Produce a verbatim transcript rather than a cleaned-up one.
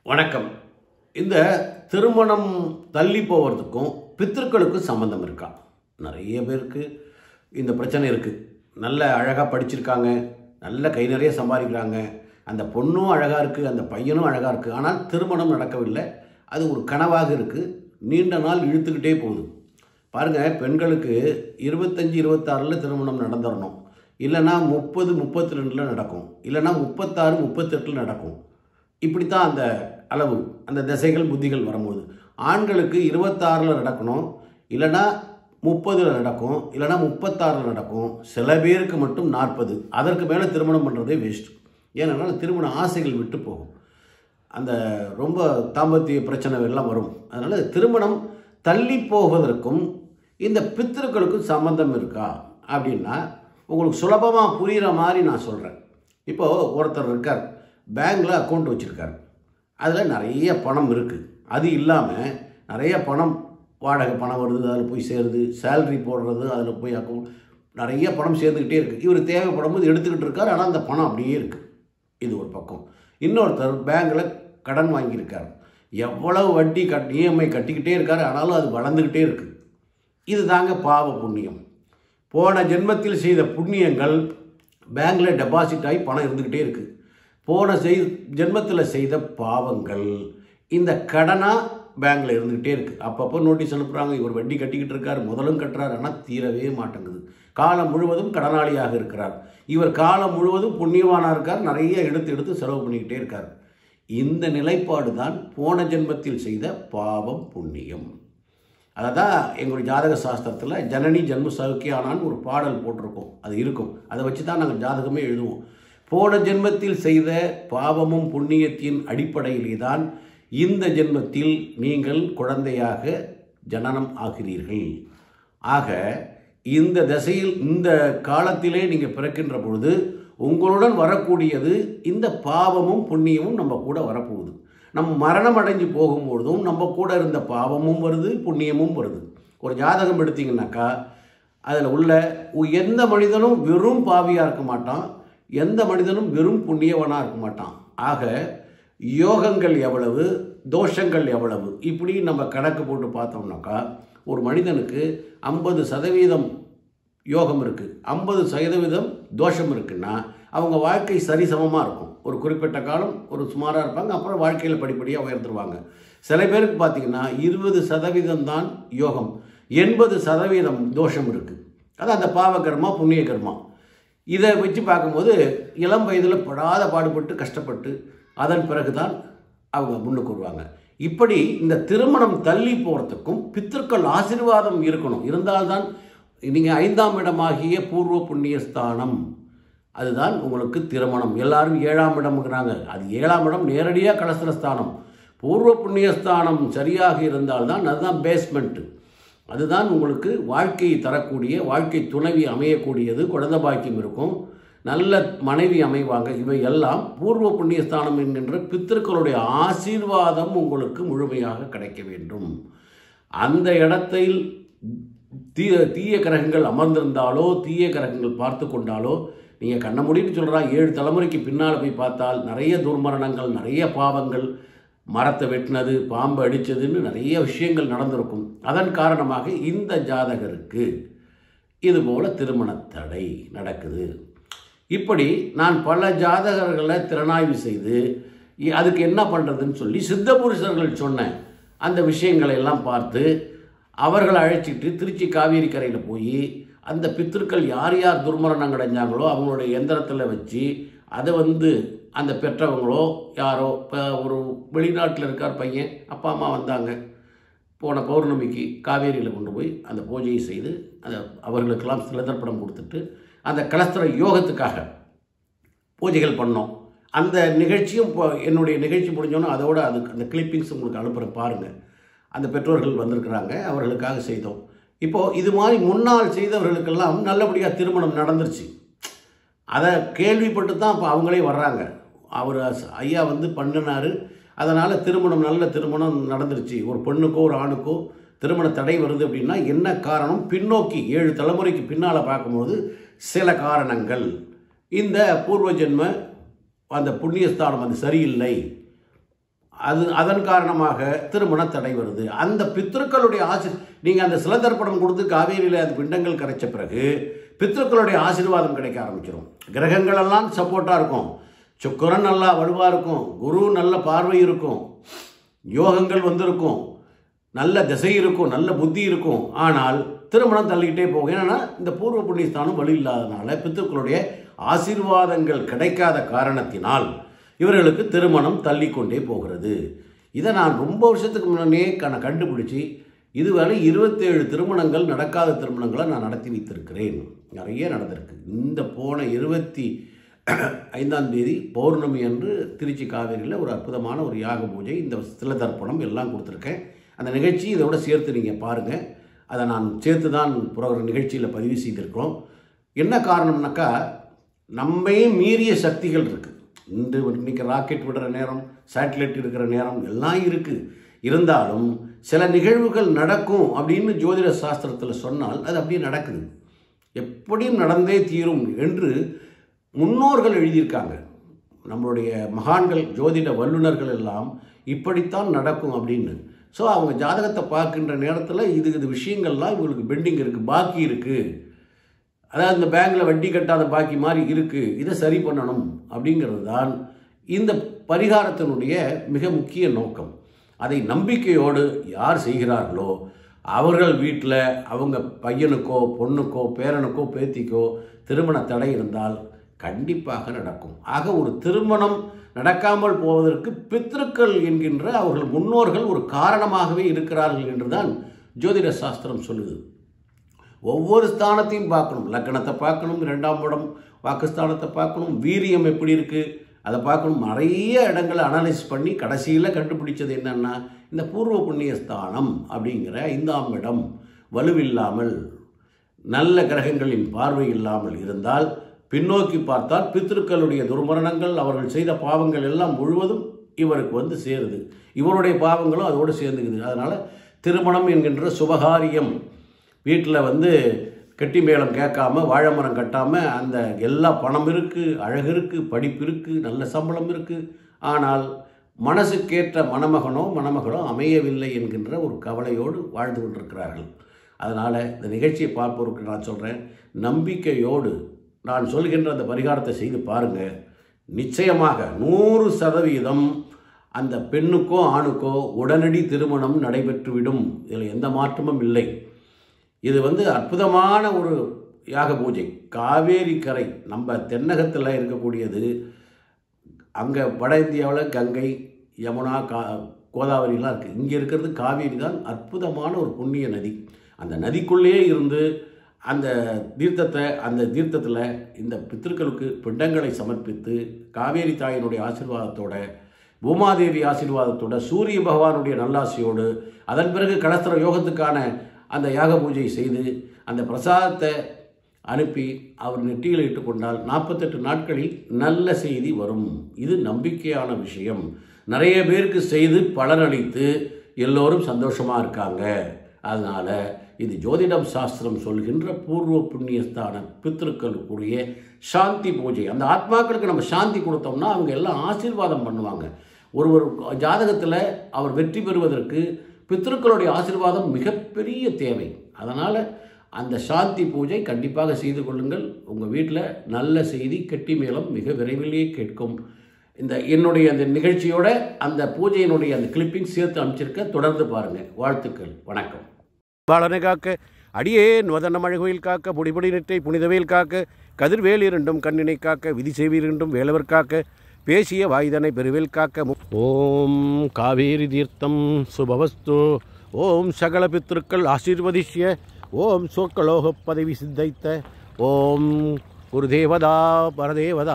வணக்கம். இந்த திருமணம் தள்ளி போகிறதுக்கும் பித்திருக்களுக்கும் சம்பந்தம் இருக்கா? நிறைய பேருக்கு இந்த பிரச்சனை இருக்குது. நல்ல அழகாக படிச்சிருக்காங்க, நல்ல கை நிறைய சம்பாதிக்கிறாங்க, அந்த பொண்ணும் அழகாக இருக்குது, அந்த பையனும் அழகாக இருக்குது. ஆனால் திருமணம் நடக்கவில்லை. அது ஒரு கனவாக இருக்குது, நீண்ட நாள் இழுத்துக்கிட்டே போகுது. பாருங்கள், பெண்களுக்கு இருபத்தஞ்சி இருபத்தாறில் திருமணம் நடந்துடணும், இல்லைனா முப்பது முப்பத்தி ரெண்டில் நடக்கும், இல்லைனா முப்பத்தாறு முப்பத்தெட்டில் நடக்கும். இப்படித்தான் அந்த அளவு, அந்த திசைகள் புத்திகள் வரும்போது ஆண்களுக்கு இருபத்தாறில் நடக்கணும், இல்லைனா முப்பதில் நடக்கும், இல்லைனா முப்பத்தாறில் நடக்கும். சில பேருக்கு மட்டும் நாற்பது. அதற்கு மேலே திருமணம் பண்ணுறதே வேஸ்ட். ஏன்னா திருமண ஆசைகள் விட்டு போகும், அந்த ரொம்ப தாம்பத்திய பிரச்சனை எல்லாம் வரும். அதனால் திருமணம் தள்ளி போவதற்கும் இந்த பித்திருக்களுக்கும் சம்பந்தம் இருக்கா அப்படின்னா உங்களுக்கு சுலபமாக புரிகிற மாதிரி நான் சொல்கிறேன். இப்போது ஒருத்தர் இருக்கார், பேங்க்கில் அக்கௌண்ட் வச்சுருக்கார், அதில் நிறைய பணம் இருக்குது. அது இல்லாமல் நிறைய பணம், வாடகை பணம் வருது, அதில் போய் சேருது, சேல்ரி போடுறது, அதில் போய் அக்கௌண்ட் நிறைய பணம் சேர்ந்துக்கிட்டே இருக்குது. இவர் தேவைப்படும் போது எடுத்துக்கிட்டு இருக்கார், ஆனால் அந்த பணம் அப்படியே இருக்குது. இது ஒரு பக்கம். இன்னொருத்தர் பேங்க்கில் கடன் வாங்கியிருக்கார், எவ்வளவு வட்டி கட் இஎம்ஐ கட்டிக்கிட்டே இருக்கார், ஆனாலும் அது வளர்ந்துக்கிட்டே இருக்குது. இது தாங்க பாவ புண்ணியம். போன ஜென்மத்தில் செய்த புண்ணியங்கள் பேங்க்கில் டெபாசிட் ஆகி பணம் இருந்துக்கிட்டே இருக்குது. போன செய் ஜென்மத்தில் செய்த பாவங்கள் இந்த கடனாக பேங்க்கில் இருந்துக்கிட்டே இருக்குது. அப்பப்போ நோட்டீஸ் அனுப்புகிறாங்க, இவர் வட்டி கட்டிக்கிட்டு இருக்கார், முதலும் கட்டுறார், ஆனால் தீரவே மாட்டேங்குது. காலம் முழுவதும் கடனாளியாக இருக்கிறார். இவர் காலம் முழுவதும் புண்ணியவானாக இருக்கார், நிறைய எடுத்து எடுத்து செலவு பண்ணிக்கிட்டே இருக்கார். இந்த நிலைப்பாடு தான் போன ஜென்மத்தில் செய்த பாவம் புண்ணியம். அதை தான் எங்களுடைய ஜாதக சாஸ்திரத்தில் ஜனனி ஜன்ம சௌக்கியானான்னு ஒரு பாடல் போட்டிருக்கோம், அது இருக்கும். அதை வச்சு தான் நாங்கள் ஜாதகமே எழுதுவோம். போன ஜென்மத்தில் செய்த பாவமும் புண்ணியத்தின் அடிப்படையிலே தான் இந்த ஜென்மத்தில் நீங்கள் குழந்தையாக ஜனனம் ஆகிறீர்கள். ஆக இந்த திசையில் இந்த காலத்திலே நீங்கள் பிறக்கின்ற பொழுது உங்களுடன் வரக்கூடியது இந்த பாவமும் புண்ணியமும் நம்ம கூட வரப்போகுது. நம்ம மரணம் அடைஞ்சு போகும்பொழுதும் நம்ம கூட இருந்த பாவமும் வருது, புண்ணியமும் வருது. ஒரு ஜாதகம் எடுத்திங்கனாக்கா அதில் உள்ள எந்த மனிதனும் வெறும் பாவியாக இருக்க மாட்டான், எந்த மனிதனும் வெறும் புண்ணியவனாக இருக்க மாட்டான். ஆக யோகங்கள் எவ்வளவு, தோஷங்கள் எவ்வளவு, இப்படி நம்ம கணக்கு போட்டு பார்த்தோம்னாக்கா ஒரு மனிதனுக்கு ஐம்பது சதவீதம் யோகம் இருக்குது, ஐம்பது சதவீதம் தோஷம் இருக்குன்னா அவங்க வாழ்க்கை சரிசமமாக இருக்கும். ஒரு குறிப்பிட்ட காலம் ஒரு சுமாராக இருப்பாங்க, அப்புறம் வாழ்க்கையில் படிப்படியாக உயர்ந்துருவாங்க. சில பேருக்கு பார்த்திங்கன்னா இருபது சதவீதம் தான் யோகம், எண்பது சதவீதம் தோஷம் இருக்குது. அது அந்த பாவகர்மா புண்ணிய கர்மா. இதை வச்சு பார்க்கும்போது இளம் வயதில் படாத பாடுபட்டு கஷ்டப்பட்டு அதன் பிறகு தான் அவங்க முன்னுக்கு வருவாங்க. இப்படி இந்த திருமணம் தள்ளி போகிறதுக்கும் பித்திருக்கள் ஆசீர்வாதம் இருக்கணும். இருந்தால்தான் நீங்கள் ஐந்தாம் இடமாகிய பூர்வ புண்ணியஸ்தானம், அதுதான் உங்களுக்கு திருமணம். எல்லாரும் ஏழாம் இடம்ங்கிறாங்க, அது ஏழாம் இடம் நேரடியாக கலசரஸ்தானம். பூர்வ புண்ணியஸ்தானம் சரியாக இருந்தால்தான் அதுதான் பேஸ்மெண்ட்டு. அதுதான் உங்களுக்கு வாழ்க்கையை தரக்கூடிய, வாழ்க்கை துணைவி அமையக்கூடியது, குழந்தை பாக்கியம் இருக்கும், நல்ல மனைவி அமைவாங்க. இவை எல்லாம் பூர்வ புண்ணியஸ்தானம் என்கின்ற பித்திருக்களுடைய ஆசீர்வாதம் உங்களுக்கு முழுமையாக கிடைக்க வேண்டும். அந்த இடத்தில் தீய தீய கிரகங்கள் அமர்ந்திருந்தாலோ, தீய கிரகங்கள் பார்த்து கொண்டாலோ, நீங்கள் கண்ண மூடின்னு சொல்கிறா ஏழு தலைமுறைக்கு பின்னால் போய் பார்த்தால் நிறைய துர்மரணங்கள், நிறைய பாவங்கள், மரத்தை வெட்டினது, பாம்பு அடித்ததுன்னு நிறைய விஷயங்கள் நடந்திருக்கும். அதன் காரணமாக இந்த ஜாதகருக்கு இதுபோல் திருமண தடை நடக்குது. இப்படி நான் பல ஜாதகர்களை திறனாய்வு செய்து அதுக்கு என்ன பண்ணுறதுன்னு சொல்லி சித்த புருஷர்கள் சொன்ன அந்த விஷயங்களை எல்லாம் பார்த்து அவர்களை அழைச்சிட்டு திருச்சி காவேரி கரையில் போய் அந்த பித்திருக்கள் யார் யார் துர்மரணம் அடைஞ்சாங்களோ அவங்களுடைய எந்திரத்தில் வச்சு அதை வந்து அந்த பெற்றவங்களோ யாரோ, இப்போ ஒரு வெளிநாட்டில் இருக்கார் பையன், அப்பா அம்மா வந்தாங்க, போன பௌர்ணமிக்கு காவேரியில் கொண்டு போய் அந்த பூஜையை செய்து அந்த அவர்களுக்கெல்லாம் சிலதர்ப்பணம் கொடுத்துட்டு அந்த கலஸ்திர யோகத்துக்காக பூஜைகள் பண்ணோம். அந்த நிகழ்ச்சியும் இப்போ என்னுடைய நிகழ்ச்சி முடிஞ்சோன்னா அதோடு அதுக்கு அந்த கிளிப்பிங்ஸ் உங்களுக்கு அனுப்புகிறேன் பாருங்கள். அந்த பெற்றோர்கள் வந்திருக்கிறாங்க, அவர்களுக்காக செய்தோம். இப்போது இது மாதிரி முன்னால் செய்தவர்களுக்கெல்லாம் நல்லபடியாக திருமணம் நடந்துருச்சு. அதை கேள்விப்பட்டு தான் இப்போ அவங்களே வர்றாங்க. அவர் ஐயா வந்து பண்ணினார், அதனால் திருமணம் நல்ல திருமணம் நடந்துருச்சு. ஒரு பெண்ணுக்கோ ஒரு ஆணுக்கோ திருமண தடை வருது அப்படின்னா என்ன காரணம், பின்னோக்கி ஏழு தலைமுறைக்கு பின்னால் பார்க்கும்போது சில காரணங்கள், இந்த பூர்வ ஜென்ம அந்த புண்ணியஸ்தானம் அது சரியில்லை, அது அதன் காரணமாக திருமண தடை வருது. அந்த பித்ருக்களுடைய ஆசி நீங்கள் அந்த சிலதர்ப்பணம் கொடுத்து காவேரியில் அந்த பிண்டங்கள் கரைச்ச பிறகு பித்ருக்களுடைய ஆசீர்வாதம் கிடைக்க ஆரம்பிச்சிடும். கிரகங்கள் எல்லாம் சப்போர்ட்டாக இருக்கும், சுக்கிரன் நல்லா வலுவாக இருக்கும், குரு நல்ல பார்வை இருக்கும், யோகங்கள் வந்திருக்கும், நல்ல திசை இருக்கும், நல்ல புத்தி இருக்கும். ஆனால் திருமணம் தள்ளிக்கிட்டே போகும். ஏன்னா இந்த பூர்வ புண்ணியஸ்தானம் வலு இல்லாதனால பித்ருக்களுடைய ஆசீர்வாதங்கள் கிடைக்காத காரணத்தினால் இவர்களுக்கு திருமணம் தள்ளி கொண்டே போகிறது. இதை நான் ரொம்ப வருஷத்துக்கு முன்னே நான் கண்டுபிடிச்சி இதுவரை இருபத்தேழு திருமணங்கள் நடக்காத திருமணங்களை நான் நடத்தி வைத்திருக்கிறேன். நிறைய நடந்திருக்கு. இந்த போன இருபத்தி ஐந்தாம் தேதி பௌர்ணமி அன்று திருச்சி காவேரியில் ஒரு அற்புதமான ஒரு யாக பூஜை, இந்த சிலதர்ப்பணம் எல்லாம் கொடுத்துருக்கேன். அந்த நிகழ்ச்சி இதோட சேர்த்து நீங்கள் பாருங்கள். அதை நான் சேர்த்து தான் புரோகிராம் நிகழ்ச்சியில் பதிவு செய்திருக்கிறோம். என்ன காரணம்னாக்கா, நம்மையே மீறிய சக்திகள் இருக்குது. இன்று இன்றைக்கி ராக்கெட் விடுற நேரம், சேட்டலைட் இருக்கிற நேரம் எல்லாம் இருக்குது. இருந்தாலும் சில நிகழ்வுகள் நடக்கும் அப்படின்னு ஜோதிட சாஸ்திரத்தில் சொன்னால் அது அப்படியே நடக்குது. எப்படியும் நடந்தே தீரும் என்று முன்னோர்கள் எழுதியிருக்காங்க. நம்மளுடைய மகான்கள், ஜோதிட வல்லுநர்கள் எல்லாம் இப்படித்தான் நடக்கும் அப்படின்னு. ஸோ அவங்க ஜாதகத்தை பார்க்கின்ற நேரத்தில் இது இது விஷயங்கள்லாம் இவங்களுக்கு பெண்டிங் இருக்குது, பாக்கி இருக்குது, அதாவது இந்த பேங்கில் வட்டி கட்டாத பாக்கி மாதிரி இருக்குது, இதை சரி பண்ணணும் அப்படிங்கிறது தான் இந்த பரிகாரத்தினுடைய மிக முக்கிய நோக்கம். அதை நம்பிக்கையோடு யார் செய்கிறார்களோ அவர்கள் வீட்டில் அவங்க பையனுக்கோ பொண்ணுக்கோ பேரனுக்கோ பேத்திக்கோ திருமண தடை இருந்தால் கண்டிப்பாக நடக்கும். ஆக ஒரு திருமணம் நடக்காமல் போவதற்கு பித்ருக்கள் என்கின்ற அவர்கள் முன்னோர்கள் ஒரு காரணமாகவே இருக்கிறார்கள் என்றுதான் ஜோதிட சாஸ்திரம் சொல்லுது. ஒவ்வொரு ஸ்தானத்தையும் பார்க்கணும், லக்னத்தை பார்க்கணும், இரண்டாம் இடம் வாக்குஸ்தானத்தை பார்க்கணும், வீரியம் எப்படி இருக்குது அதை பார்க்கணும். நிறைய இடங்களை அனலைஸ் பண்ணி கடைசியில் கண்டுபிடிச்சது என்னென்னா, இந்த பூர்வ புண்ணிய ஸ்தானம் அப்படிங்கிற ஐந்தாம் இடம் வலுவில்லாமல் நல்ல கிரகங்களின் பார்வை இல்லாமல் இருந்தால், பின்னோக்கி பார்த்தால் பித்ருக்களுடைய துர்மரணங்கள், அவர்கள் செய்த பாவங்கள் எல்லாம் முழுவதும் இவருக்கு வந்து சேருது. இவருடைய பாவங்களும் அதோடு சேர்ந்துக்குது. அதனால் திருமணம் என்கின்ற சுபகாரியம் வீட்டில் வந்து கெட்டி மேளம் கேட்காம, வாழை மரம் கட்டாமல், அந்த எல்லா பணம் இருக்குது, அழகு இருக்குது, படிப்பு இருக்குது, நல்ல சம்பளம் இருக்குது, ஆனால் மனசுக்கேற்ற மணமகனோ மணமகளோ அமையவில்லை என்கின்ற ஒரு கவலையோடு வாழ்ந்து கொண்டிருக்கிறார்கள். அதனால் இந்த நிகழ்ச்சியை பார்ப்பவருக்கு நான் சொல்கிறேன், நம்பிக்கையோடு நான் சொல்கின்ற அந்த பரிகாரத்தை செய்து பாருங்கள். நிச்சயமாக நூறு சதவீதம் அந்த பெண்ணுக்கோ ஆணுக்கோ உடனடி திருமணம் நடைபெற்றுவிடும். இதில் எந்த மாற்றமும் இல்லை. இது வந்து அற்புதமான ஒரு யாக பூஜை. காவேரி கரை நம்ம தென்னகத்தில் இருக்கக்கூடியது. அங்கே வட இந்தியாவில் கங்கை, யமுனா, கா கோதாவரிலாம் இருக்குது. இங்கே இருக்கிறது காவேரி தான். அற்புதமான ஒரு புண்ணிய நதி. அந்த நதிக்குள்ளேயே இருந்து அந்த தீர்த்தத்தை அந்த தீர்த்தத்தில் இந்த பித்ருக்களுக்கு பிண்டங்களை சமர்ப்பித்து காவேரி தாயினுடைய ஆசீர்வாதத்தோட, பூமாதேவி ஆசீர்வாதத்தோட, சூரிய பகவானுடைய நல்லாசியோடு, அதன் பிறகு கலஸ்திர யோகத்துக்கான அந்த யாக பூஜை செய்து அந்த பிரசாதத்தை அனுப்பி அவர் நெற்றியில் இட்டுக்கொண்டால் நாற்பத்தெட்டு நாட்களில் நல்ல செய்தி வரும். இது நம்பிக்கையான விஷயம். நிறைய பேருக்கு செய்து பலனளித்து எல்லோரும் சந்தோஷமாக இருக்காங்க. அதனால் இது ஜோதிடம் சாஸ்திரம் சொல்கின்ற பூர்வ புண்ணியஸ்தான பித்ருக்களுக்குரிய சாந்தி பூஜை. அந்த ஆத்மாக்களுக்கு நம்ம சாந்தி கொடுத்தோம்னா அவங்க எல்லாம் ஆசீர்வாதம் பண்ணுவாங்க. ஒரு ஒரு ஜாதகத்தில் அவர் வெற்றி பெறுவதற்கு பித்ருக்களுடைய ஆசீர்வாதம் மிகப்பெரிய தேவை. அதனால் அந்த சாந்தி பூஜை கண்டிப்பாக செய்து கொள்ளுங்கள். உங்கள் வீட்டில் நல்ல செய்தி, கெட்டி மேளம் மிக விரைவிலேயே கேட்கும். இந்த என்னுடைய அந்த நிகழ்ச்சியோட அந்த பூஜையினுடைய அந்த கிளிப்பிங் சேர்த்து அமைச்சிருக்க, தொடர்ந்து பாருங்கள். வாழ்த்துக்கள். வணக்கம். பாலனை காக்க அடியேன் வதன மழகுயில் காக்க, பொடிபொடி நெற்றை புனிதவேல் காக்க, கதிர்வேல் இரண்டும் கண்ணினை காக்க, விதி செய்வி இரண்டும் வேலவர் காக்க, பேசிய வாய்தனை பெருவேல் காக்க. ஓம் காவேரி தீர்த்தம் சுபவஸ்து. ஓம் சகல பித்ருக்கள் ஆசீர்வதிஷ்ய. ஓம் சொர்க்கலோக பதவி சித்தைத்த. ஓம் குருதேவதா பரதேவதா.